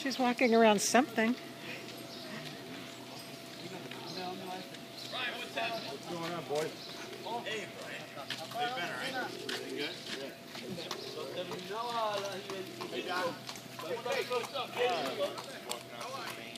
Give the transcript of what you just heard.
She's walking around something. What's going on, boys? Hey, Brian. How you been, all right? Everything good? Yeah. Hey, Doc.